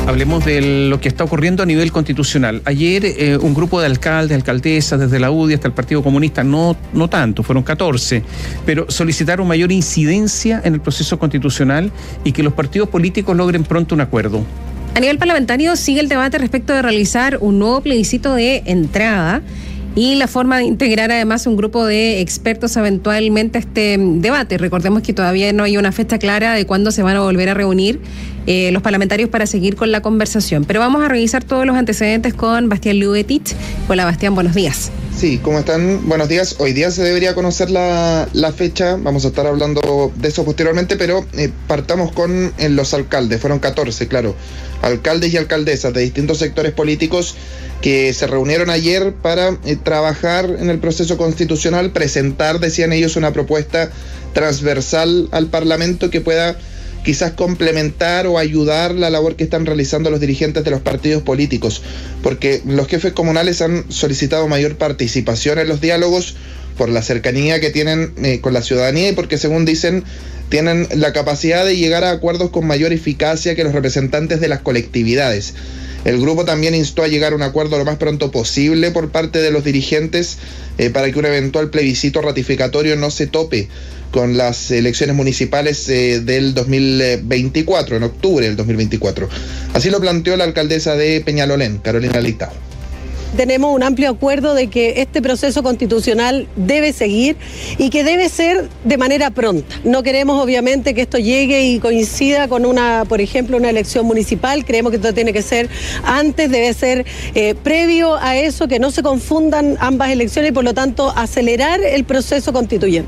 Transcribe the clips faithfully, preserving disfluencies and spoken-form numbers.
Hablemos de lo que está ocurriendo a nivel constitucional. Ayer eh, un grupo de alcaldes, alcaldesas, desde la U D I hasta el Partido Comunista, no, no tanto, fueron catorce, pero solicitaron mayor incidencia en el proceso constitucional y que los partidos políticos logren pronto un acuerdo. A nivel parlamentario sigue el debate respecto de realizar un nuevo plebiscito de entrada y la forma de integrar además un grupo de expertos eventualmente a este debate. Recordemos que todavía no hay una fecha clara de cuándo se van a volver a reunir eh, los parlamentarios para seguir con la conversación. Pero vamos a revisar todos los antecedentes con Bastián Liubetich. Hola Bastián, buenos días. Sí, ¿cómo están? Buenos días. Hoy día se debería conocer la, la fecha, vamos a estar hablando de eso posteriormente, pero eh, partamos con eh, los alcaldes, fueron catorce, claro, alcaldes y alcaldesas de distintos sectores políticos que se reunieron ayer para eh, trabajar en el proceso constitucional, presentar, decían ellos, una propuesta transversal al Parlamento que pueda quizás complementar o ayudar la labor que están realizando los dirigentes de los partidos políticos, porque los jefes comunales han solicitado mayor participación en los diálogos por la cercanía que tienen eh, con la ciudadanía y porque, según dicen, tienen la capacidad de llegar a acuerdos con mayor eficacia que los representantes de las colectividades. El grupo también instó a llegar a un acuerdo lo más pronto posible por parte de los dirigentes eh, para que un eventual plebiscito ratificatorio no se tope con las elecciones municipales eh, del dos mil veinticuatro, en octubre del dos mil veinticuatro. Así lo planteó la alcaldesa de Peñalolén, Carolina Leitao. Tenemos un amplio acuerdo de que este proceso constitucional debe seguir y que debe ser de manera pronta. No queremos obviamente que esto llegue y coincida con una, por ejemplo, una elección municipal. Creemos que esto tiene que ser antes, debe ser eh, previo a eso, que no se confundan ambas elecciones y por lo tanto acelerar el proceso constituyente.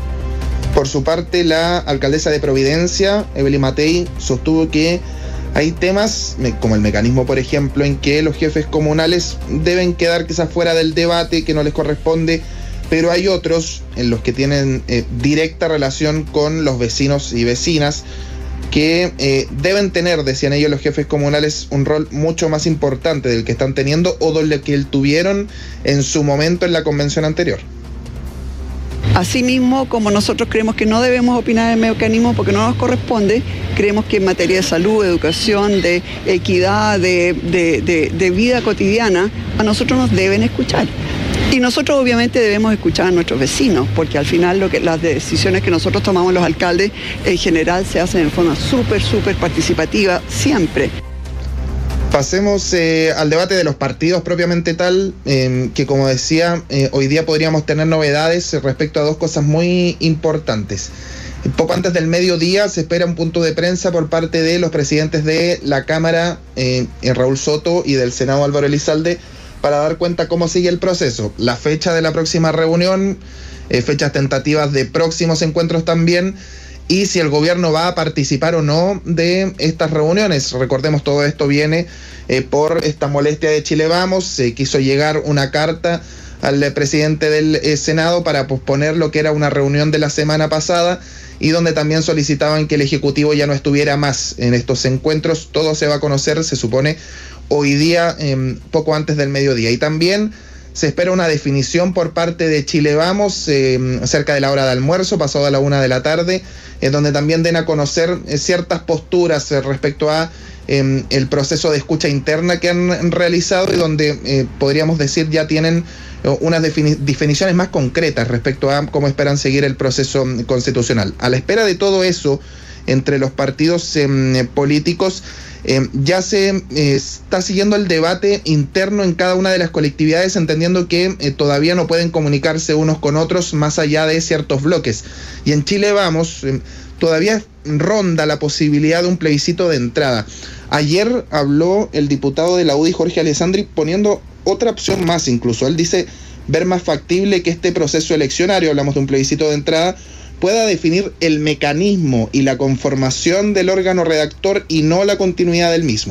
Por su parte, la alcaldesa de Providencia, Evelyn Matei, sostuvo que hay temas, como el mecanismo, por ejemplo, en que los jefes comunales deben quedar quizás fuera del debate, que no les corresponde, pero hay otros en los que tienen eh, directa relación con los vecinos y vecinas, que eh, deben tener, decían ellos los jefes comunales, un rol mucho más importante del que están teniendo o del que tuvieron en su momento en la convención anterior. Asimismo, como nosotros creemos que no debemos opinar en mecanismo porque no nos corresponde, creemos que en materia de salud, educación, de equidad, de, de, de, de vida cotidiana, a nosotros nos deben escuchar. Y nosotros obviamente debemos escuchar a nuestros vecinos, porque al final lo que, las decisiones que nosotros tomamos los alcaldes en general se hacen de forma súper, súper participativa, siempre. Pasemos eh, al debate de los partidos propiamente tal, eh, que como decía, eh, hoy día podríamos tener novedades respecto a dos cosas muy importantes. Poco antes del mediodía se espera un punto de prensa por parte de los presidentes de la Cámara, eh, Raúl Soto, y del Senado, Álvaro Elizalde, para dar cuenta cómo sigue el proceso, la fecha de la próxima reunión, eh, fechas tentativas de próximos encuentros también, y si el gobierno va a participar o no de estas reuniones. Recordemos, todo esto viene eh, por esta molestia de Chile Vamos. Se quiso llegar una carta al eh, presidente del eh, Senado para posponer lo que era una reunión de la semana pasada y donde también solicitaban que el Ejecutivo ya no estuviera más en estos encuentros. Todo se va a conocer, se supone, hoy día, eh, poco antes del mediodía. Y también se espera una definición por parte de Chile Vamos eh, cerca de la hora de almuerzo, pasado a la una de la tarde, en donde también den a conocer eh, ciertas posturas eh, respecto a eh, el proceso de escucha interna que han realizado y donde eh, podríamos decir ya tienen eh, unas defini- definiciones más concretas respecto a cómo esperan seguir el proceso constitucional. A la espera de todo eso, entre los partidos eh, políticos, Eh, ya se eh, está siguiendo el debate interno en cada una de las colectividades, entendiendo que eh, todavía no pueden comunicarse unos con otros más allá de ciertos bloques. Y en Chile Vamos, eh, todavía ronda la posibilidad de un plebiscito de entrada. Ayer habló el diputado de la U D I, Jorge Alessandri, poniendo otra opción más incluso. Él dice ver más factible que este proceso eleccionario, hablamos de un plebiscito de entrada, pueda definir el mecanismo y la conformación del órgano redactor y no la continuidad del mismo.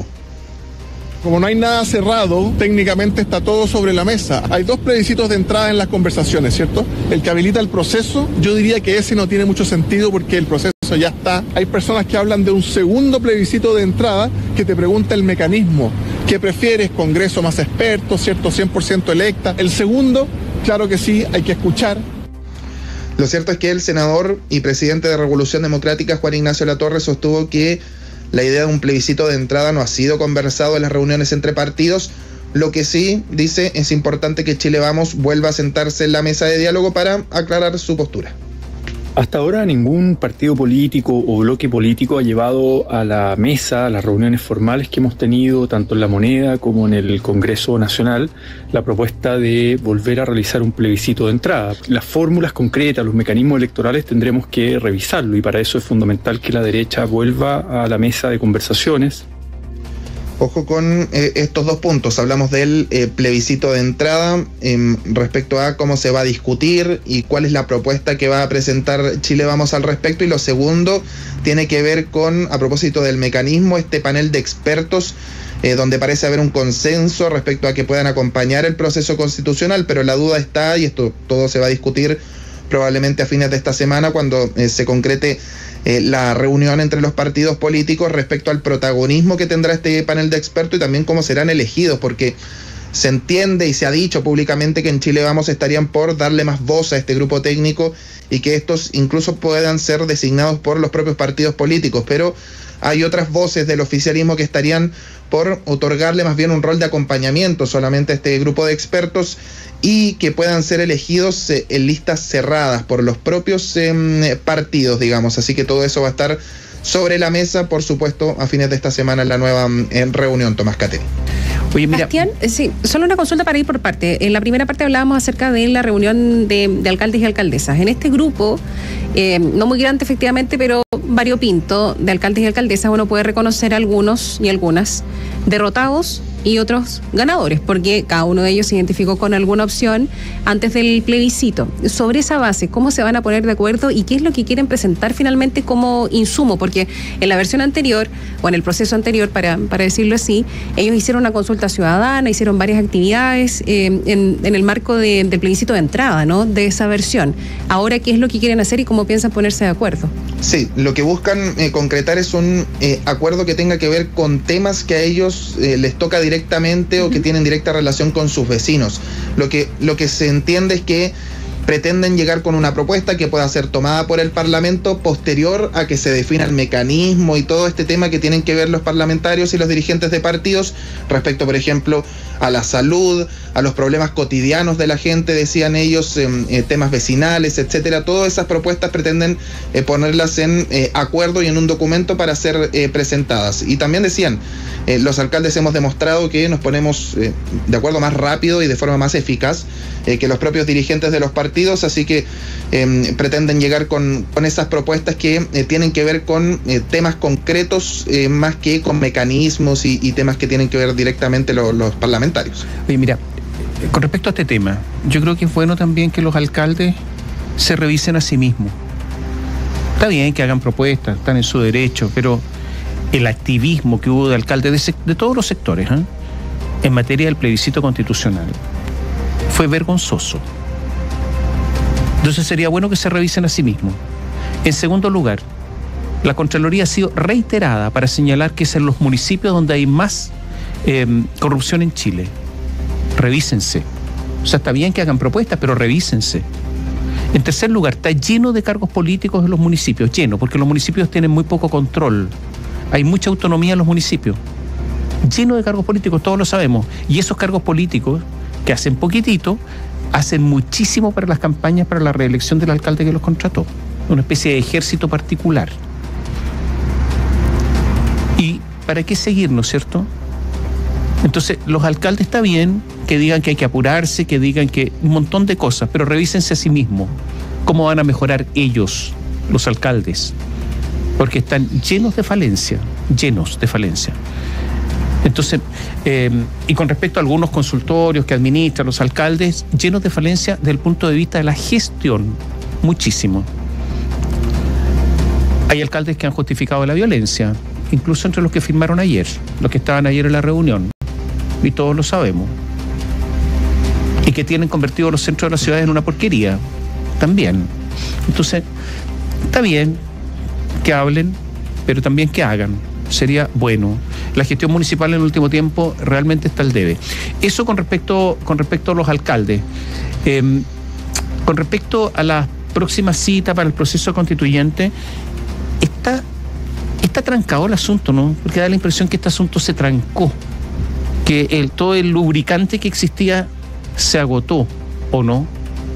Como no hay nada cerrado, técnicamente está todo sobre la mesa. Hay dos plebiscitos de entrada en las conversaciones, ¿cierto? El que habilita el proceso, yo diría que ese no tiene mucho sentido porque el proceso ya está. Hay personas que hablan de un segundo plebiscito de entrada que te pregunta el mecanismo. ¿Qué prefieres? ¿Congreso más expertos, ¿cierto? cien por ciento electa. El segundo, claro que sí, hay que escuchar. Lo cierto es que el senador y presidente de Revolución Democrática, Juan Ignacio Latorre, sostuvo que la idea de un plebiscito de entrada no ha sido conversado en las reuniones entre partidos. Lo que sí, dice, es importante que Chile Vamos vuelva a sentarse en la mesa de diálogo para aclarar su postura. Hasta ahora ningún partido político o bloque político ha llevado a la mesa, a las reuniones formales que hemos tenido, tanto en La Moneda como en el Congreso Nacional, la propuesta de volver a realizar un plebiscito de entrada. Las fórmulas concretas, los mecanismos electorales tendremos que revisarlo y para eso es fundamental que la derecha vuelva a la mesa de conversaciones. Ojo con eh, estos dos puntos. Hablamos del eh, plebiscito de entrada eh, respecto a cómo se va a discutir y cuál es la propuesta que va a presentar Chile Vamos al respecto. Y lo segundo tiene que ver con, a propósito del mecanismo, este panel de expertos eh, donde parece haber un consenso respecto a que puedan acompañar el proceso constitucional, pero la duda está, y esto todo se va a discutir probablemente a fines de esta semana cuando eh, se concrete Eh, la reunión entre los partidos políticos respecto al protagonismo que tendrá este panel de expertos y también cómo serán elegidos, porque se entiende y se ha dicho públicamente que en Chile Vamos estarían por darle más voz a este grupo técnico y que estos incluso puedan ser designados por los propios partidos políticos, pero hay otras voces del oficialismo que estarían por otorgarle más bien un rol de acompañamiento solamente a este grupo de expertos y que puedan ser elegidos eh, en listas cerradas por los propios eh, partidos, digamos. Así que todo eso va a estar sobre la mesa, por supuesto, a fines de esta semana en la nueva eh, reunión, Tomás Cateri. Oye, mira. Bastián, sí, solo una consulta para ir por parte. En la primera parte hablábamos acerca de la reunión de, de alcaldes y alcaldesas. En este grupo, eh, no muy grande efectivamente, pero variopinto de alcaldes y alcaldesas, uno puede reconocer algunos y algunas derrotados y otros ganadores, porque cada uno de ellos se identificó con alguna opción antes del plebiscito. Sobre esa base, ¿cómo se van a poner de acuerdo y qué es lo que quieren presentar finalmente como insumo? Porque en la versión anterior, o en el proceso anterior, para, para decirlo así, ellos hicieron una consulta ciudadana, hicieron varias actividades eh, en, en el marco de, del plebiscito de entrada, ¿no?, de esa versión. Ahora, ¿qué es lo que quieren hacer y cómo piensan ponerse de acuerdo? Sí, lo que buscan eh, concretar es un eh, acuerdo que tenga que ver con temas que a ellos eh, les toca directamente o que tienen directa relación con sus vecinos. Lo que, lo que se entiende es que pretenden llegar con una propuesta que pueda ser tomada por el Parlamento posterior a que se defina el mecanismo y todo este tema que tienen que ver los parlamentarios y los dirigentes de partidos respecto, por ejemplo, a la salud, a los problemas cotidianos de la gente, decían ellos, eh, eh, temas vecinales, etcétera. Todas esas propuestas pretenden eh, ponerlas en eh, acuerdo y en un documento para ser eh, presentadas. Y también decían, eh, los alcaldes hemos demostrado que nos ponemos eh, de acuerdo más rápido y de forma más eficaz eh, que los propios dirigentes de los partidos, así que eh, pretenden llegar con, con esas propuestas que eh, tienen que ver con eh, temas concretos eh, más que con mecanismos y, y temas que tienen que ver directamente lo, los parlamentarios. Oye, mira, con respecto a este tema, yo creo que es bueno también que los alcaldes se revisen a sí mismos. Está bien que hagan propuestas, están en su derecho, pero el activismo que hubo de alcaldes de, de todos los sectores ¿eh? en materia del plebiscito constitucional fue vergonzoso. Entonces sería bueno que se revisen a sí mismos. En segundo lugar, la Contraloría ha sido reiterada para señalar que es en los municipios donde hay más eh, corrupción en Chile. Revísense. O sea, está bien que hagan propuestas, pero revísense. En tercer lugar, está lleno de cargos políticos en los municipios, lleno, porque los municipios tienen muy poco control. Hay mucha autonomía en los municipios. Lleno de cargos políticos, todos lo sabemos. Y esos cargos políticos, que hacen poquitito, hacen muchísimo para las campañas para la reelección del alcalde que los contrató. Una especie de ejército particular. ¿Y para qué seguir, no es cierto? Entonces, los alcaldes está bien que digan que hay que apurarse, que digan que un montón de cosas, pero revísense a sí mismos. ¿Cómo van a mejorar ellos, los alcaldes? Porque están llenos de falencia, llenos de falencia. Entonces, eh, y con respecto a algunos consultorios que administran los alcaldes, llenos de falencia desde el punto de vista de la gestión, muchísimo. Hay alcaldes que han justificado la violencia, incluso entre los que firmaron ayer, los que estaban ayer en la reunión, y todos lo sabemos. Y que tienen convertido los centros de la ciudad en una porquería, también. Entonces, está bien que hablen, pero también que hagan. Sería bueno. La gestión municipal en el último tiempo realmente está al debe. Eso con respecto, con respecto a los alcaldes. Eh, con respecto a la próxima cita para el proceso constituyente, está, está está trancado el asunto, ¿no? Porque da la impresión que este asunto se trancó, que el, todo el lubricante que existía se agotó, ¿o no?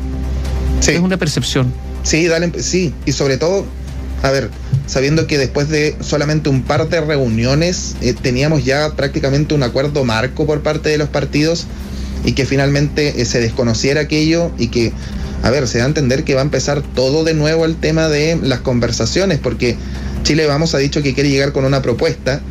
Sí. Es una percepción. Sí, dale, sí, y sobre todo, a ver, sabiendo que después de solamente un par de reuniones eh, teníamos ya prácticamente un acuerdo marco por parte de los partidos y que finalmente eh, se desconociera aquello y que, a ver, se da a entender que va a empezar todo de nuevo el tema de las conversaciones, porque Chile Vamos ha dicho que quiere llegar con una propuesta,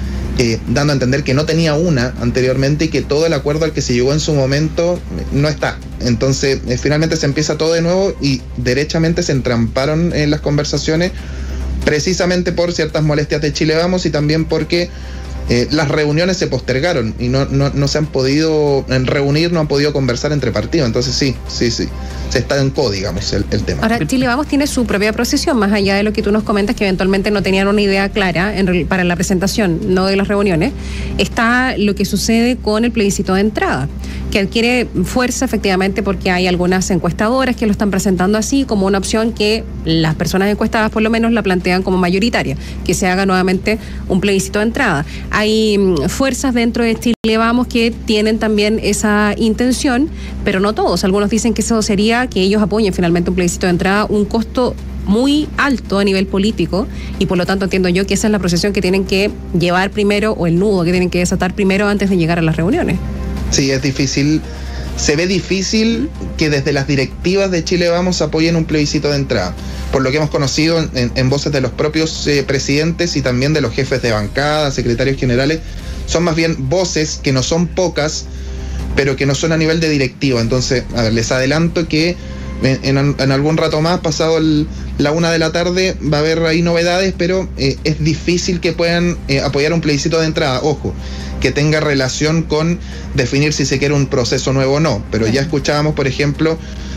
eh, dando a entender que no tenía una anteriormente y que todo el acuerdo al que se llegó en su momento eh, no está. Entonces, eh, finalmente se empieza todo de nuevo y derechamente se entramparon en las conversaciones precisamente por ciertas molestias de Chile Vamos y también porque eh, las reuniones se postergaron y no, no, no se han podido reunir, no han podido conversar entre partidos. Entonces sí, sí, sí, se estancó, digamos, el, el tema. Ahora, Chile Vamos tiene su propia procesión, más allá de lo que tú nos comentas, que eventualmente no tenían una idea clara en, para la presentación, no de las reuniones. Está lo que sucede con el plebiscito de entrada, que adquiere fuerza efectivamente porque hay algunas encuestadoras que lo están presentando así como una opción que las personas encuestadas por lo menos la plantean como mayoritaria, que se haga nuevamente un plebiscito de entrada. Hay mm, fuerzas dentro de Chile Vamos que tienen también esa intención, pero no todos. Algunos dicen que eso sería que ellos apoyen finalmente un plebiscito de entrada, un costo muy alto a nivel político, y por lo tanto entiendo yo que esa es la procesión que tienen que llevar primero, o el nudo que tienen que desatar primero antes de llegar a las reuniones. Sí, es difícil, se ve difícil que desde las directivas de Chile Vamos apoyen un plebiscito de entrada, por lo que hemos conocido en, en voces de los propios eh, presidentes y también de los jefes de bancada, secretarios generales. Son más bien voces que no son pocas, pero que no son a nivel de directiva. Entonces, a ver, les adelanto que en, en, en algún rato más, pasado el, la una de la tarde, va a haber ahí novedades, pero eh, es difícil que puedan eh, apoyar un plebiscito de entrada. Ojo, que tenga relación con definir si se quiere un proceso nuevo o no. Pero ya escuchábamos, por ejemplo,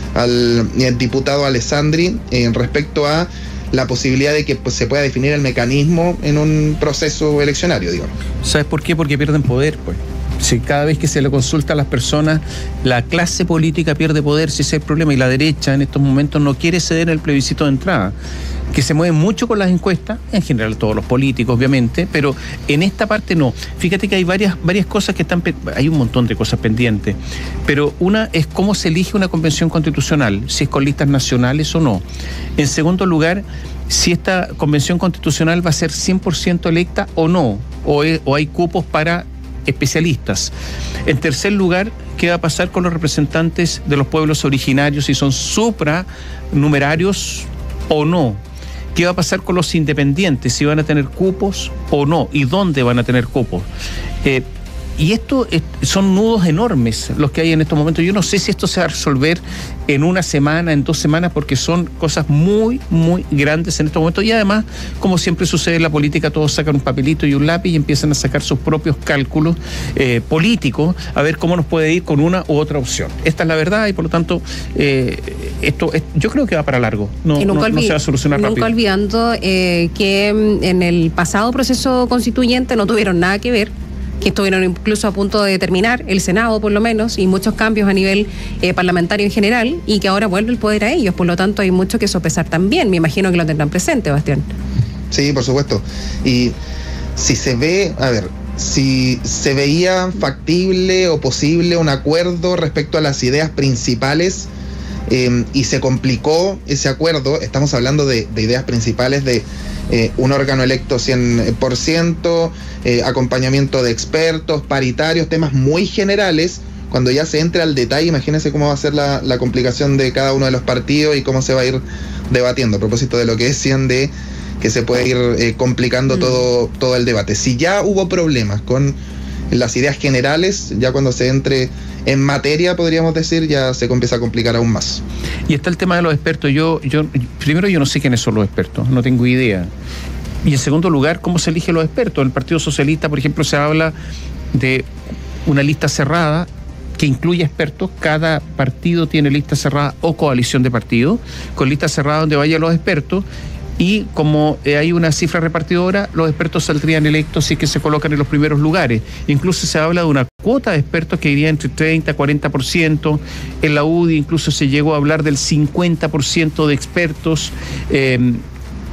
al, al diputado Alessandri eh, respecto a la posibilidad de que pues, se pueda definir el mecanismo en un proceso eleccionario, digamos. ¿Sabes por qué? Porque pierden poder, pues. Si cada vez que se le consulta a las personas, la clase política pierde poder, si ese es el problema, y la derecha en estos momentos no quiere ceder el plebiscito de entrada, que se mueve mucho con las encuestas, en general todos los políticos obviamente, pero en esta parte no. Fíjate que hay varias, varias cosas que están, hay un montón de cosas pendientes, pero una es cómo se elige una convención constitucional, si es con listas nacionales o no. En segundo lugar, si esta convención constitucional va a ser cien por ciento electa o no, o, es, o hay cupos para especialistas. En tercer lugar, ¿qué va a pasar con los representantes de los pueblos originarios, si son supranumerarios o no? ¿Qué va a pasar con los independientes, si van a tener cupos o no? ¿Y dónde van a tener cupos? Eh, y esto es, son nudos enormes los que hay en estos momentos. Yo no sé si esto se va a resolver en una semana, en dos semanas, porque son cosas muy, muy grandes en estos momentos. Y además, como siempre sucede en la política, todos sacan un papelito y un lápiz y empiezan a sacar sus propios cálculos eh, políticos, a ver cómo nos puede ir con una u otra opción. Esta es la verdad y por lo tanto, eh, esto es, yo creo que va para largo. No, no, no se va a solucionar nunca rápido. Nunca olvidando eh, que en el pasado proceso constituyente no tuvieron nada que ver, que estuvieron incluso a punto de terminar, el Senado por lo menos, y muchos cambios a nivel eh, parlamentario en general, y que ahora vuelve el poder a ellos. Por lo tanto, hay mucho que sopesar también. Me imagino que lo tendrán presente, Bastián. Sí, por supuesto. Y si se ve, a ver, si se veía factible o posible un acuerdo respecto a las ideas principales, eh, y se complicó ese acuerdo, estamos hablando de, de ideas principales de eh, un órgano electo cien por ciento, eh, acompañamiento de expertos, paritarios, temas muy generales. Cuando ya se entre al detalle, imagínense cómo va a ser la, la complicación de cada uno de los partidos y cómo se va a ir debatiendo, a propósito de lo que decían de que se puede ir eh, complicando mm. todo, todo el debate. Si ya hubo problemas con las ideas generales, ya cuando se entre en materia, podríamos decir, ya se empieza a complicar aún más. Y está el tema de los expertos. Yo, yo, primero, yo no sé quiénes son los expertos, no tengo idea. Y en segundo lugar, ¿cómo se eligen los expertos? En el Partido Socialista, por ejemplo, se habla de una lista cerrada que incluye expertos. Cada partido tiene lista cerrada o coalición de partidos, con lista cerrada donde vayan los expertos. Y como eh, hay una cifra repartidora, los expertos saldrían electos y que se colocan en los primeros lugares. Incluso se habla de una cuota de expertos que iría entre treinta y cuarenta por ciento. En la U D I incluso se llegó a hablar del cincuenta por ciento de expertos. Eh,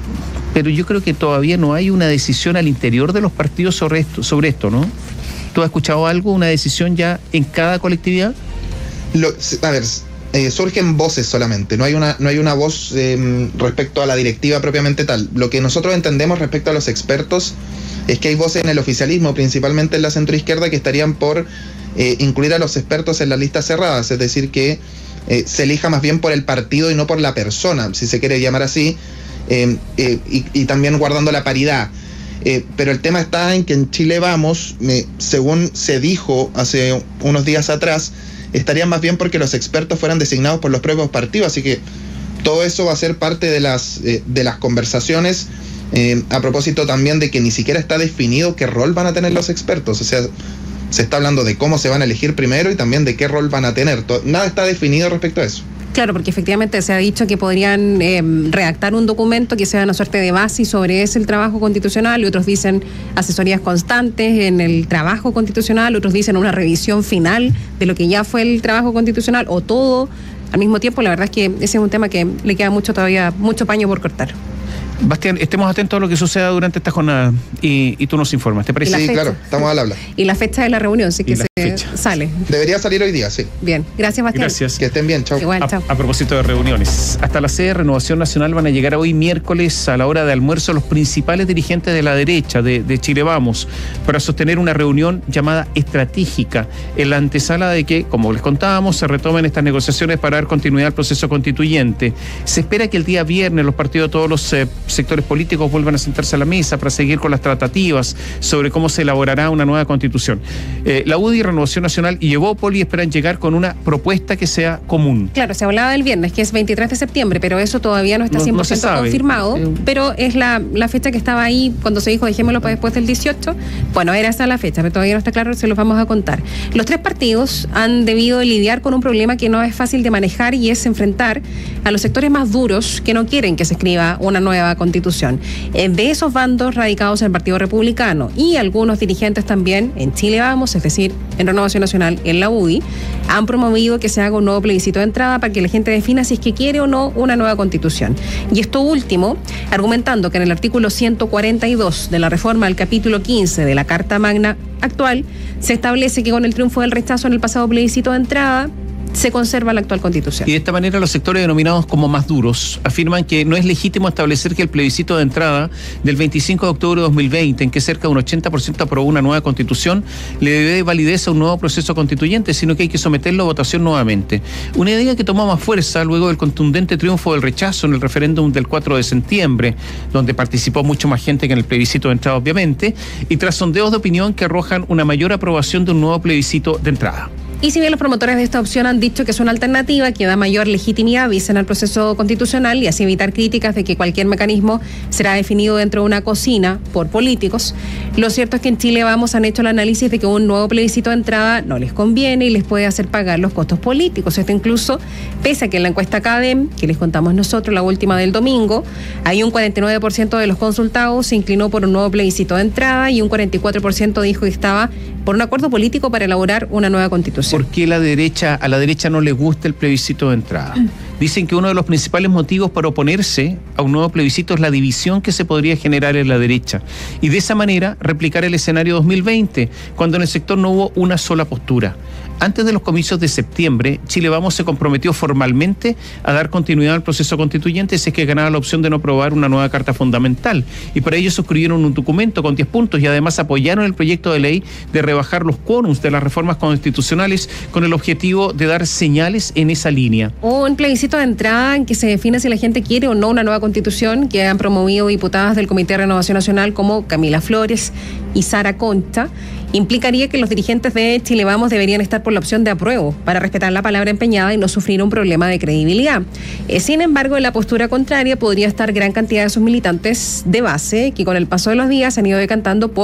pero yo creo que todavía no hay una decisión al interior de los partidos sobre esto, sobre esto, ¿no? ¿Tú has escuchado algo, una decisión ya en cada colectividad? Lo, a ver, eh, surgen voces solamente, no hay una, no hay una voz eh, respecto a la directiva propiamente tal. Lo que nosotros entendemos respecto a los expertos es que hay voces en el oficialismo, principalmente en la centroizquierda, que estarían por eh, incluir a los expertos en las listas cerradas, es decir, que eh, se elija más bien por el partido y no por la persona, si se quiere llamar así, eh, eh, y, y también guardando la paridad. Eh, pero el tema está en que en Chile Vamos, eh, según se dijo hace unos días atrás, estarían más bien porque los expertos fueran designados por los propios partidos, así que todo eso va a ser parte de las, eh, de las conversaciones, eh, a propósito también de que ni siquiera está definido qué rol van a tener los expertos, o sea, se está hablando de cómo se van a elegir primero y también de qué rol van a tener, todo, nada está definido respecto a eso. Claro, porque efectivamente se ha dicho que podrían eh, redactar un documento que sea una suerte de base y sobre ese el trabajo constitucional, y otros dicen asesorías constantes en el trabajo constitucional, otros dicen una revisión final de lo que ya fue el trabajo constitucional, o todo al mismo tiempo. La verdad es que ese es un tema que le queda mucho todavía, mucho paño por cortar. Bastián, estemos atentos a lo que suceda durante esta jornada y, y tú nos informas, ¿te parece? Sí, claro, estamos al habla. Y la fecha de la reunión, sí que se fecha. sale. Debería salir hoy día, sí. Bien, gracias Bastián. Gracias. Que estén bien, chao. Igual, chao. A, a propósito de reuniones, hasta la sede de Renovación Nacional van a llegar hoy miércoles a la hora de almuerzo los principales dirigentes de la derecha de, de Chile Vamos para sostener una reunión llamada estratégica en la antesala de que, como les contábamos, se retomen estas negociaciones para dar continuidad al proceso constituyente. Se espera que el día viernes los partidos de todos los eh, sectores políticos vuelvan a sentarse a la mesa para seguir con las tratativas sobre cómo se elaborará una nueva constitución. Eh, la U D I, Renovación Nacional y Evópoli esperan llegar con una propuesta que sea común. Claro, se hablaba del viernes, que es veintitrés de septiembre, pero eso todavía no está cien por ciento no, no confirmado, eh, pero es la, la fecha que estaba ahí cuando se dijo dejémoslo para después del dieciocho. Bueno, era esa la fecha, pero todavía no está claro, se los vamos a contar. Los tres partidos han debido lidiar con un problema que no es fácil de manejar, y es enfrentar a los sectores más duros que no quieren que se escriba una nueva constitución. De esos bandos radicados en el Partido Republicano y algunos dirigentes también en Chile Vamos, es decir, en Renovación Nacional, en la U D I, han promovido que se haga un nuevo plebiscito de entrada para que la gente defina si es que quiere o no una nueva constitución. Y esto último, argumentando que en el artículo ciento cuarenta y dos de la reforma al capítulo quince de la Carta Magna actual, se establece que con el triunfo del rechazo en el pasado plebiscito de entrada, se conserva la actual constitución. Y de esta manera los sectores denominados como más duros afirman que no es legítimo establecer que el plebiscito de entrada del veinticinco de octubre de dos mil veinte, en que cerca de un ochenta por ciento aprobó una nueva constitución, le debe validez a un nuevo proceso constituyente, sino que hay que someterlo a votación nuevamente. Una idea que tomó más fuerza luego del contundente triunfo del rechazo en el referéndum del cuatro de septiembre, donde participó mucho más gente que en el plebiscito de entrada, obviamente, y tras sondeos de opinión que arrojan una mayor aprobación de un nuevo plebiscito de entrada. Y si bien los promotores de esta opción han dicho que es una alternativa que da mayor legitimidad, dicen, al proceso constitucional, y así evitar críticas de que cualquier mecanismo será definido dentro de una cocina por políticos, lo cierto es que en Chile Vamos han hecho el análisis de que un nuevo plebiscito de entrada no les conviene y les puede hacer pagar los costos políticos. Esto incluso, pese a que en la encuesta Cadem, que les contamos nosotros, la última del domingo, hay un cuarenta y nueve por ciento de los consultados se inclinó por un nuevo plebiscito de entrada y un cuarenta y cuatro por ciento dijo que estaba por un acuerdo político para elaborar una nueva constitución. ¿Por qué la derecha, a la derecha no le gusta el plebiscito de entrada? Dicen que uno de los principales motivos para oponerse a un nuevo plebiscito es la división que se podría generar en la derecha, y de esa manera replicar el escenario dos mil veinte, cuando en el sector no hubo una sola postura. Antes de los comicios de septiembre, Chile Vamos se comprometió formalmente a dar continuidad al proceso constituyente si es que ganaba la opción de no aprobar una nueva carta fundamental, y para ello suscribieron un documento con diez puntos y además apoyaron el proyecto de ley de rebajar los quórums de las reformas constitucionales con el objetivo de dar señales en esa línea. Un plebiscito de entrada en que se define si la gente quiere o no una nueva constitución, que han promovido diputadas del Comité de Renovación Nacional como Camila Flores y Sara Concha, implicaría que los dirigentes de Chile Vamos deberían estar por la opción de apruebo para respetar la palabra empeñada y no sufrir un problema de credibilidad. Eh, sin embargo, en la postura contraria podría estar gran cantidad de sus militantes de base que con el paso de los días se han ido decantando por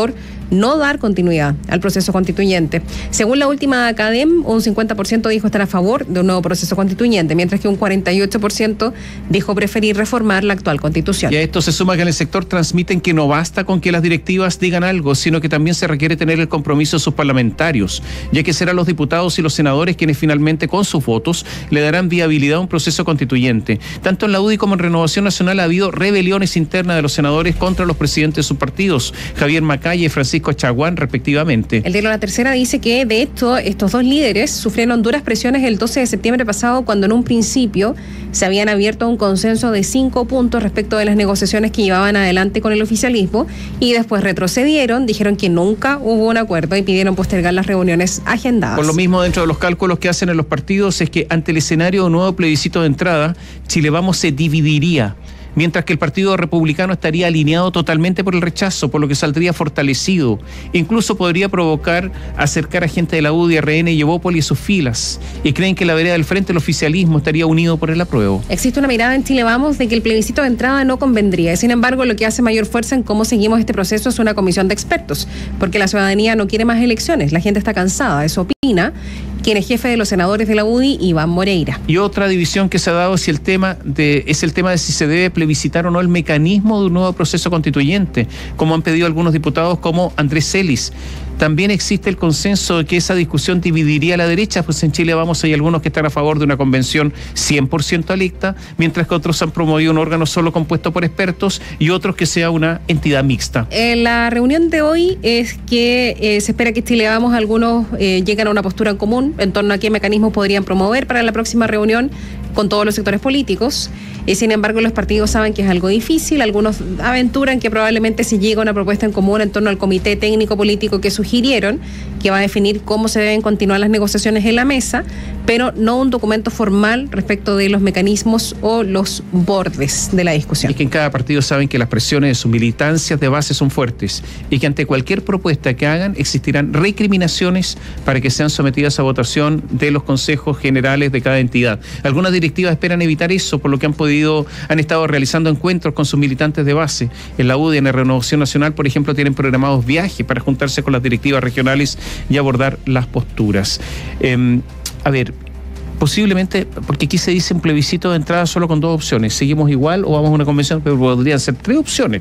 no dar continuidad al proceso constituyente. Según la última CADEM, un cincuenta por ciento dijo estar a favor de un nuevo proceso constituyente, mientras que un cuarenta y ocho por ciento dijo preferir reformar la actual constitución. Y a esto se suma que en el sector transmiten que no basta con que las directivas digan algo, sino que también se requiere tener el compromiso de sus parlamentarios, ya que serán los diputados y los senadores quienes finalmente con sus votos le darán viabilidad a un proceso constituyente. Tanto en la U D I como en Renovación Nacional ha habido rebeliones internas de los senadores contra los presidentes de sus partidos, Javier Macaya y Francisco Chaguán, respectivamente. El diario La Tercera dice que, de hecho, estos dos líderes sufrieron duras presiones el doce de septiembre pasado, cuando en un principio se habían abierto un consenso de cinco puntos respecto de las negociaciones que llevaban adelante con el oficialismo, y después retrocedieron, dijeron que nunca hubo un acuerdo y pidieron postergar las reuniones agendadas. Por lo mismo, dentro de los cálculos que hacen en los partidos es que ante el escenario de un nuevo plebiscito de entrada, Chile Vamos se dividiría, mientras que el Partido Republicano estaría alineado totalmente por el rechazo, por lo que saldría fortalecido. Incluso podría provocar acercar a gente de la U D I, R N y Evópoli a sus filas, y creen que la vereda del frente del oficialismo estaría unido por el apruebo. Existe una mirada en Chile Vamos de que el plebiscito de entrada no convendría. Sin embargo, lo que hace mayor fuerza en cómo seguimos este proceso es una comisión de expertos, porque la ciudadanía no quiere más elecciones, la gente está cansada, eso opina quien es jefe de los senadores de la U D I, Iván Moreira. Y otra división que se ha dado es el tema de, es el tema de si se debe plebiscitar o no el mecanismo de un nuevo proceso constituyente, como han pedido algunos diputados como Andrés Celis. También existe el consenso de que esa discusión dividiría a la derecha, pues en Chile Vamos hay algunos que están a favor de una convención cien por ciento electa, mientras que otros han promovido un órgano solo compuesto por expertos y otros que sea una entidad mixta. En la reunión de hoy es que eh, se espera que Chile Vamos algunos eh, lleguen a una postura en común en torno a qué mecanismos podrían promover para la próxima reunión con todos los sectores políticos. Y sin embargo, los partidos saben que es algo difícil. Algunos aventuran que probablemente se llegue a una propuesta en común en torno al comité técnico político que sugirieron, que va a definir cómo se deben continuar las negociaciones en la mesa, pero no un documento formal respecto de los mecanismos o los bordes de la discusión. Es que en cada partido saben que las presiones de sus militancias de base son fuertes y que ante cualquier propuesta que hagan existirán recriminaciones para que sean sometidas a votación de los consejos generales de cada entidad. Algunas directivas esperan evitar eso, por lo que han podido han estado realizando encuentros con sus militantes de base. En la U D I, en la Renovación Nacional, por ejemplo, tienen programados viajes para juntarse con las directivas regionales y abordar las posturas. Eh, a ver, posiblemente, porque aquí se dice un plebiscito de entrada solo con dos opciones, seguimos igual o vamos a una convención, pero podrían ser tres opciones.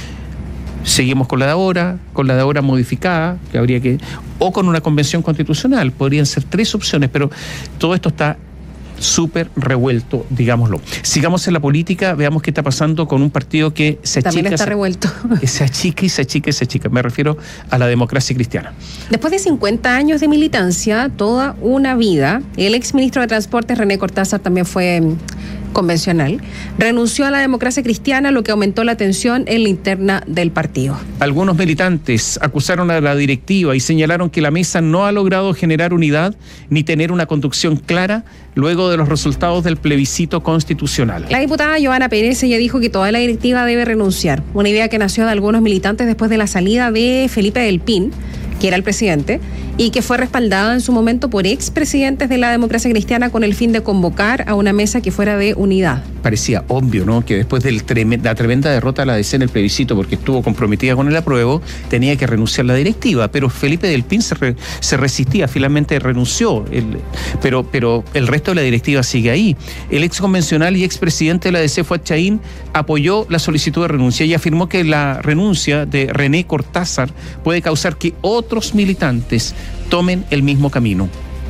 Seguimos con la de ahora, con la de ahora modificada, que habría que, o con una convención constitucional, podrían ser tres opciones, pero todo esto está súper revuelto, digámoslo. Sigamos en la política, veamos qué está pasando con un partido que se achica. También está se, revuelto. Que se achica y se achica y se achica. Me refiero a la Democracia Cristiana. Después de cincuenta años de militancia, toda una vida, el exministro de Transportes, René Cortázar, también fue convencional, renunció a la Democracia Cristiana, lo que aumentó la tensión en la interna del partido. Algunos militantes acusaron a la directiva y señalaron que la mesa no ha logrado generar unidad ni tener una conducción clara luego de los resultados del plebiscito constitucional. La diputada Giovanna Pérez ya dijo que toda la directiva debe renunciar, una idea que nació de algunos militantes después de la salida de Felipe del Pin, que era el presidente, y que fue respaldada en su momento por expresidentes de la Democracia Cristiana con el fin de convocar a una mesa que fuera de unidad. Parecía obvio, ¿no?, que después de la tremenda derrota de la A D C en el plebiscito, porque estuvo comprometida con el apruebo, tenía que renunciar la directiva, pero Felipe del Pin se, re, se resistía, finalmente renunció, el, pero, pero el resto de la directiva sigue ahí. El ex convencional y expresidente de la A D C, Fuad Chaín, apoyó la solicitud de renuncia y afirmó que la renuncia de René Cortázar puede causar que otros militantes tomen el mismo camino.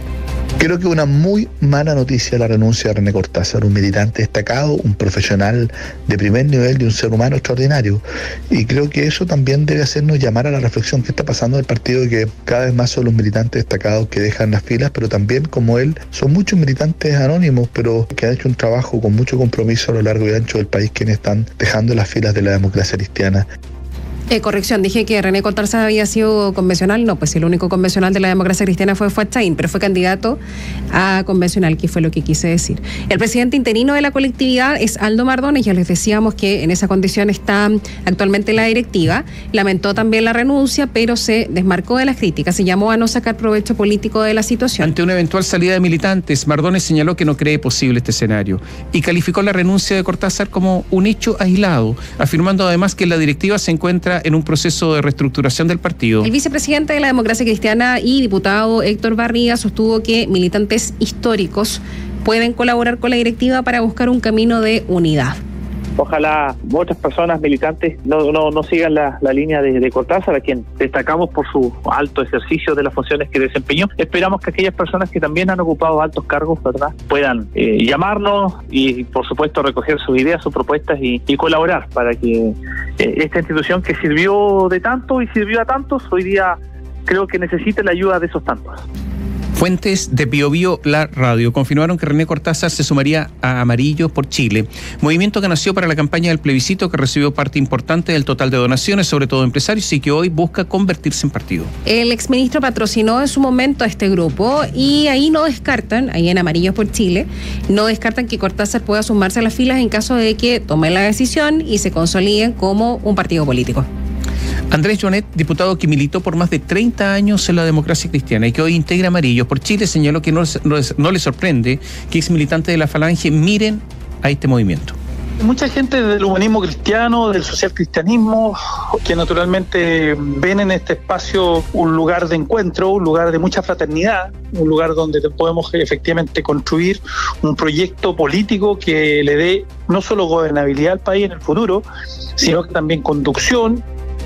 Creo que una muy mala noticia la renuncia de René Cortázar, un militante destacado, un profesional de primer nivel y un ser humano extraordinario. Y creo que eso también debe hacernos llamar a la reflexión. ¿Qué está pasando en el partido? Que cada vez más son los militantes destacados que dejan las filas, pero también, como él, son muchos militantes anónimos, pero que han hecho un trabajo con mucho compromiso a lo largo y ancho del país, quienes están dejando las filas de la Democracia Cristiana. Eh, corrección, dije que René Cortázar había sido convencional. No, pues el único convencional de la Democracia Cristiana fue Fuad Chaín, pero fue candidato a convencional, que fue lo que quise decir. El presidente interino de la colectividad es Aldo Mardones, ya les decíamos que en esa condición está actualmente la directiva. Lamentó también la renuncia, pero se desmarcó de las críticas, se llamó a no sacar provecho político de la situación. Ante una eventual salida de militantes, Mardones señaló que no cree posible este escenario y calificó la renuncia de Cortázar como un hecho aislado, afirmando además que la directiva se encuentra entra en un proceso de reestructuración del partido. El vicepresidente de la Democracia Cristiana y diputado Héctor Barriga sostuvo que militantes históricos pueden colaborar con la directiva para buscar un camino de unidad. Ojalá otras personas militantes no no, no sigan la, la línea de, de Cortázar, a quien destacamos por su alto ejercicio de las funciones que desempeñó. Esperamos que aquellas personas que también han ocupado altos cargos, ¿verdad?, puedan eh, llamarnos y, por supuesto, recoger sus ideas, sus propuestas y, y colaborar para que eh, esta institución que sirvió de tanto y sirvió a tantos, hoy día creo que necesita la ayuda de esos tantos. Fuentes de Bio Bio, la radio, confirmaron que René Cortázar se sumaría a Amarillos por Chile, movimiento que nació para la campaña del plebiscito, que recibió parte importante del total de donaciones, sobre todo empresarios, y que hoy busca convertirse en partido. El exministro patrocinó en su momento a este grupo y ahí no descartan, ahí en Amarillos por Chile, no descartan que Cortázar pueda sumarse a las filas en caso de que tome la decisión y se consoliden como un partido político. Andrés Jonet, diputado que militó por más de treinta años en la Democracia Cristiana y que hoy integra Amarillos por Chile, señaló que no, no, no le sorprende que ex militantes de la Falange miren a este movimiento. Mucha gente del humanismo cristiano, del social cristianismo, que naturalmente ven en este espacio un lugar de encuentro, un lugar de mucha fraternidad, un lugar donde podemos efectivamente construir un proyecto político que le dé no solo gobernabilidad al país en el futuro, sino que también conducción.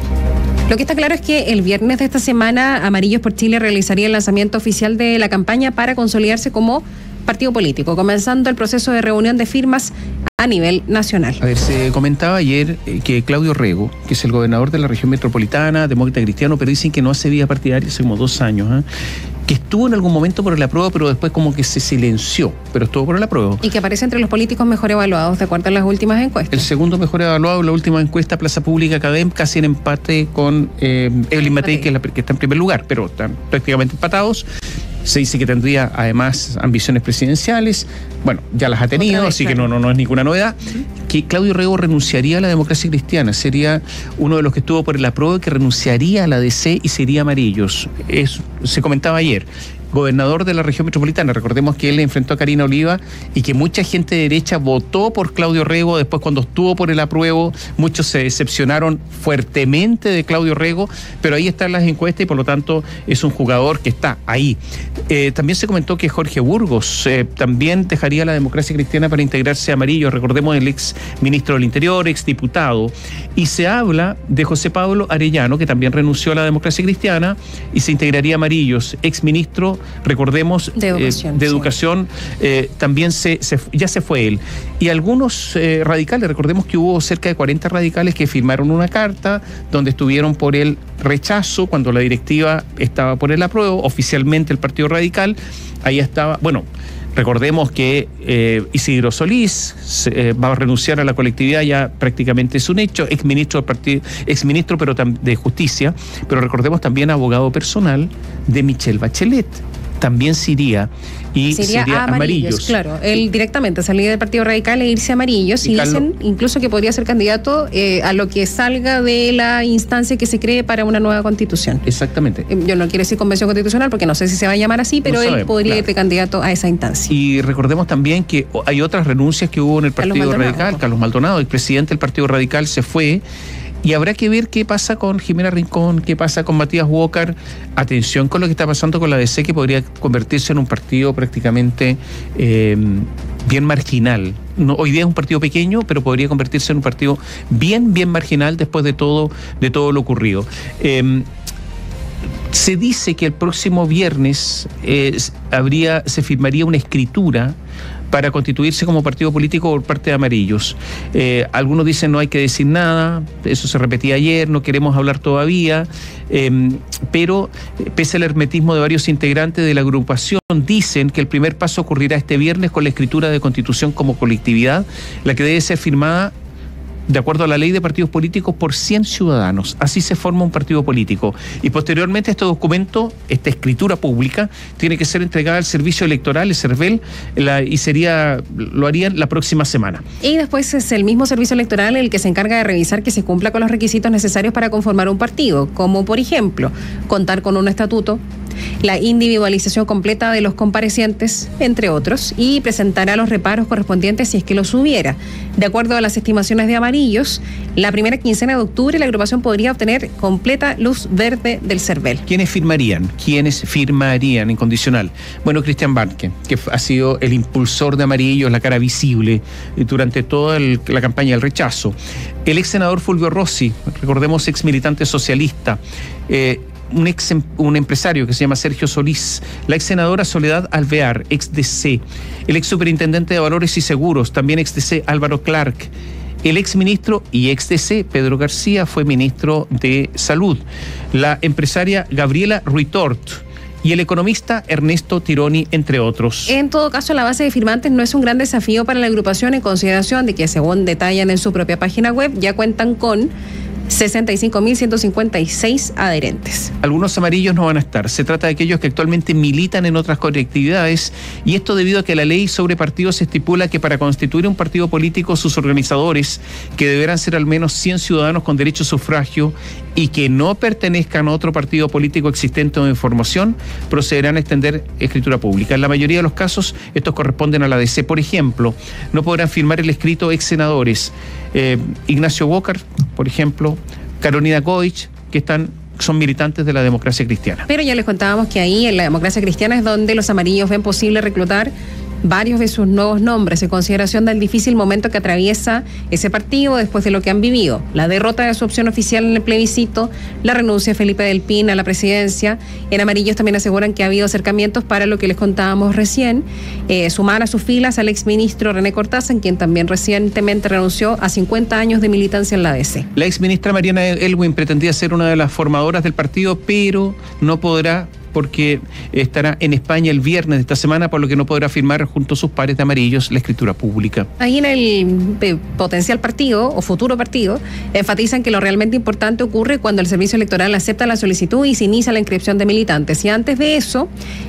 Lo que está claro es que el viernes de esta semana Amarillos por Chile realizaría el lanzamiento oficial de la campaña para consolidarse como partido político, comenzando el proceso de reunión de firmas a nivel nacional. A ver, se comentaba ayer que Claudio Rego, que es el gobernador de la región metropolitana, demócrata cristiano, pero dicen que no hace vida partidaria hace como dos años, ¿eh? que estuvo en algún momento por el apruebo, pero después como que se silenció, pero estuvo por el apruebo. Y que aparece entre los políticos mejor evaluados, de acuerdo a las últimas encuestas. El segundo mejor evaluado en la última encuesta, Plaza Pública Academ, casi en empate con eh, Evelyn Matei, que, es la, que está en primer lugar, pero están prácticamente empatados. Se dice que tendría además ambiciones presidenciales. Bueno, ya las ha tenido, vez, así claro. que no, no, no es ninguna novedad. Uh-huh. Que Claudio Rego renunciaría a la Democracia Cristiana. Sería uno de los que estuvo por el apruebo, que renunciaría a la D C y sería Amarillos. Es, se comentaba ayer. Gobernador de la región metropolitana. Recordemos que él le enfrentó a Karina Oliva y que mucha gente de derecha votó por Claudio Rego. Después, cuando estuvo por el apruebo, muchos se decepcionaron fuertemente de Claudio Rego, pero ahí están las encuestas y por lo tanto es un jugador que está ahí. Eh, también se comentó que Jorge Burgos eh, también dejaría la Democracia Cristiana para integrarse a Amarillos. Recordemos el ex ministro del Interior, ex diputado. Y se habla de José Pablo Arellano, que también renunció a la Democracia Cristiana y se integraría a Amarillos, ex ministro, recordemos, de educación, eh, de educación sí. eh, también se, se ya se fue él. Y algunos eh, radicales, recordemos que hubo cerca de cuarenta radicales que firmaron una carta donde estuvieron por el rechazo cuando la directiva estaba por el apruebo, oficialmente el Partido Radical, ahí estaba, bueno, recordemos que eh, Isidro Solís eh, va a renunciar a la colectividad, ya prácticamente es un hecho, exministro del partido, exministro pero de Justicia, pero recordemos también abogado personal de Michelle Bachelet. También se iría y sería, sería a amarillos, amarillos. Claro, él directamente salía del Partido Radical e irse a Amarillos y, y dicen incluso que podría ser candidato eh, a lo que salga de la instancia que se cree para una nueva constitución. Exactamente. Yo no quiero decir convención constitucional porque no sé si se va a llamar así, pero no sabemos, él podría claro. ir de candidato a esa instancia. Y recordemos también que hay otras renuncias que hubo en el Partido Carlos Radical. Maldonado. Carlos Maldonado, el presidente del Partido Radical, se fue. Y habrá que ver qué pasa con Jimena Rincón, qué pasa con Matías Walker. Atención con lo que está pasando con la D C, que podría convertirse en un partido prácticamente eh, bien marginal. No, hoy día es un partido pequeño, pero podría convertirse en un partido bien, bien marginal después de todo, de todo lo ocurrido. Eh, se dice que el próximo viernes eh, habría, se firmaría una escritura para constituirse como partido político por parte de Amarillos. Eh, algunos dicen no hay que decir nada, eso se repetía ayer, no queremos hablar todavía, eh, pero pese al hermetismo de varios integrantes de la agrupación, dicen que el primer paso ocurrirá este viernes con la escritura de constitución como colectividad, la que debe ser firmada de acuerdo a la ley de partidos políticos por cien ciudadanos. Así se forma un partido político. Y posteriormente este documento, esta escritura pública, tiene que ser entregada al servicio electoral, el CERVEL, la, y sería, lo harían la próxima semana. Y después es el mismo servicio electoral el que se encarga de revisar que se cumpla con los requisitos necesarios para conformar un partido, como por ejemplo, contar con un estatuto, la individualización completa de los comparecientes, entre otros, y presentará los reparos correspondientes si es que los hubiera. De acuerdo a las estimaciones de Amarillos, la primera quincena de octubre la agrupación podría obtener completa luz verde del CERVEL. ¿Quiénes firmarían? ¿Quiénes firmarían incondicional? Bueno, Cristian Barque, que ha sido el impulsor de Amarillos, la cara visible durante toda el, la campaña del rechazo. El ex senador Fulvio Rossi, recordemos ex militante socialista, eh, un ex un empresario que se llama Sergio Solís, la ex senadora Soledad Alvear, ex D C, el ex superintendente de Valores y Seguros, también ex D C Álvaro Clark, el ex ministro y ex D C Pedro García fue ministro de Salud, la empresaria Gabriela Ruitort y el economista Ernesto Tironi, entre otros. En todo caso, la base de firmantes no es un gran desafío para la agrupación en consideración de que, según detallan en su propia página web, ya cuentan con sesenta y cinco mil ciento cincuenta y seis adherentes. Algunos amarillos no van a estar. Se trata de aquellos que actualmente militan en otras colectividades, y esto debido a que la ley sobre partidos estipula que para constituir un partido político sus organizadores, que deberán ser al menos cien ciudadanos con derecho a sufragio y que no pertenezcan a otro partido político existente o en formación, procederán a extender escritura pública. En la mayoría de los casos, estos corresponden a la D C. Por ejemplo, no podrán firmar el escrito ex senadores eh, Ignacio Bócar, por ejemplo, Carolina Goich, que están son militantes de la Democracia Cristiana. Pero ya les contábamos que ahí en la Democracia Cristiana es donde los amarillos ven posible reclutar varios de sus nuevos nombres, en consideración del difícil momento que atraviesa ese partido después de lo que han vivido: la derrota de su opción oficial en el plebiscito, la renuncia de Felipe del Pin a la presidencia. En Amarillos también aseguran que ha habido acercamientos para lo que les contábamos recién, eh, sumar a sus filas al exministro René Cortázar, quien también recientemente renunció a cincuenta años de militancia en la D C. La exministra Mariana Elwin pretendía ser una de las formadoras del partido, pero no podrá, porque estará en España el viernes de esta semana, por lo que no podrá firmar junto a sus pares de Amarillos la escritura pública. Ahí en el eh, potencial partido o futuro partido enfatizan que lo realmente importante ocurre cuando el servicio electoral acepta la solicitud y se inicia la inscripción de militantes. Y antes de eso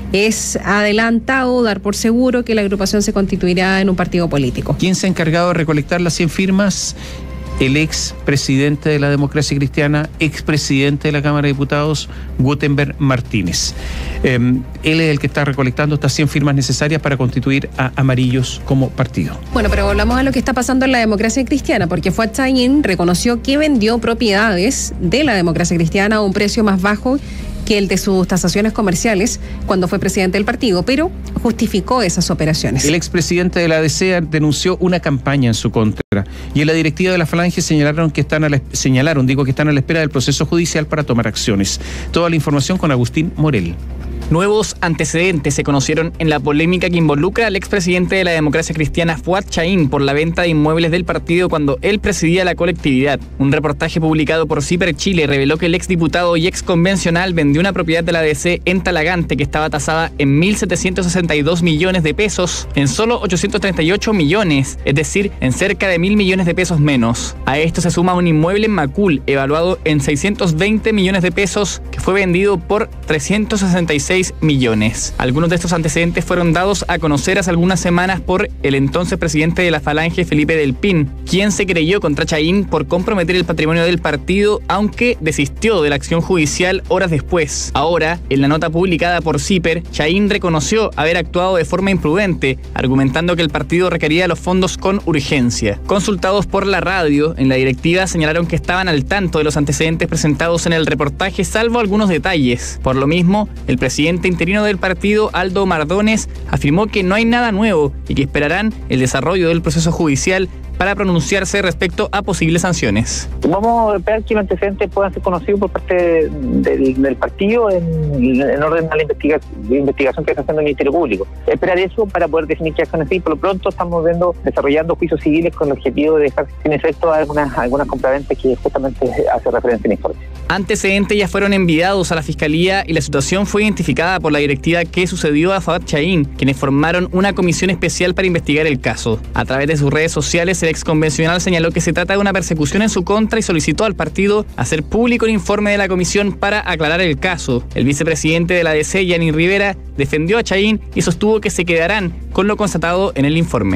es adelantado dar por seguro que la agrupación se constituirá en un partido político. ¿Quién se ha encargado de recolectar las cien firmas? El ex presidente de la Democracia Cristiana, ex presidente de la Cámara de Diputados, Gutenberg Martínez. Eh, él es el que está recolectando estas cien firmas necesarias para constituir a Amarillos como partido. Bueno, pero volvamos a lo que está pasando en la Democracia Cristiana, porque Fuad Chaín reconoció que vendió propiedades de la Democracia Cristiana a un precio más bajo que el de sus tasaciones comerciales cuando fue presidente del partido, pero justificó esas operaciones. El expresidente de la A D C denunció una campaña en su contra, y en la directiva de la Falange señalaron que están a la, señalaron, digo, que están a la espera del proceso judicial para tomar acciones. Toda la información con Agustín Morel. Nuevos antecedentes se conocieron en la polémica que involucra al expresidente de la Democracia Cristiana, Fuad Chaín, por la venta de inmuebles del partido cuando él presidía la colectividad. Un reportaje publicado por Ciper Chile reveló que el exdiputado y exconvencional vendió una propiedad de la D C en Talagante que estaba tasada en mil setecientos sesenta y dos millones de pesos en solo ochocientos treinta y ocho millones, es decir, en cerca de mil millones de pesos menos. A esto se suma un inmueble en Macul evaluado en seiscientos veinte millones de pesos que fue vendido por trescientos sesenta y seis millones. Algunos de estos antecedentes fueron dados a conocer hace algunas semanas por el entonces presidente de la Falange, Felipe del Pin, quien se creyó contra Chaín por comprometer el patrimonio del partido, aunque desistió de la acción judicial horas después. Ahora, en la nota publicada por Ciper, Chaín reconoció haber actuado de forma imprudente, argumentando que el partido requería los fondos con urgencia. Consultados por la radio, en la directiva señalaron que estaban al tanto de los antecedentes presentados en el reportaje, salvo algunos detalles. Por lo mismo, el presidente interino del partido, Aldo Mardones, afirmó que no hay nada nuevo y que esperarán el desarrollo del proceso judicial para pronunciarse respecto a posibles sanciones. Vamos a esperar que los antecedentes puedan ser conocidos por parte del, del partido en, en orden a la investiga, investigación que está haciendo el Ministerio Público. Esperar eso para poder definir qué acciones seguir. Por lo pronto estamos viendo, desarrollando juicios civiles con el objetivo de dejar sin efecto algunas, algunas compraventas que justamente hace referencia al informe. Antecedentes ya fueron enviados a la Fiscalía y la situación fue identificada por la directiva que sucedió a Fuad Chaín, quienes formaron una comisión especial para investigar el caso. A través de sus redes sociales, el exconvencional señaló que se trata de una persecución en su contra y solicitó al partido hacer público el informe de la comisión para aclarar el caso. El vicepresidente de la D C, Yanni Rivera, defendió a Chaín y sostuvo que se quedarán con lo constatado en el informe.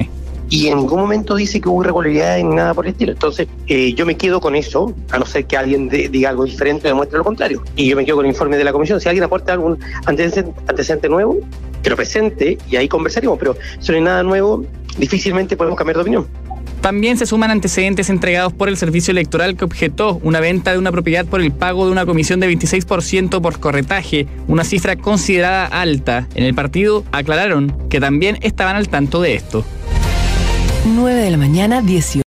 y en ningún momento dice que hubo irregularidades ni nada por el estilo. Entonces, eh, yo me quedo con eso, a no ser que alguien de, diga algo diferente o demuestre lo contrario. Y yo me quedo con el informe de la comisión. Si alguien aporta algún antecedente, antecedente nuevo, que lo presente y ahí conversaremos, pero si no hay nada nuevo, difícilmente podemos cambiar de opinión. También se suman antecedentes entregados por el Servicio Electoral, que objetó una venta de una propiedad por el pago de una comisión de veintiséis por ciento por corretaje, una cifra considerada alta. En el partido aclararon que también estaban al tanto de esto. nueve de la mañana, dieciocho.